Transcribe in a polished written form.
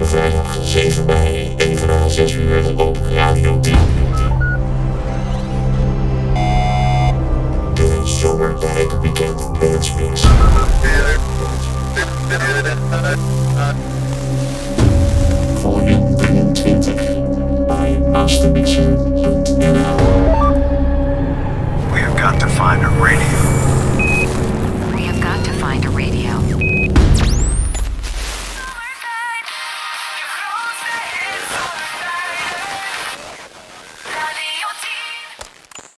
vrijdag 7 mei, even na 6 uur op Radio 10. De zomertijd weekend dance mix. Volume 23 bij mastermixer.nl. We have got to find a radio.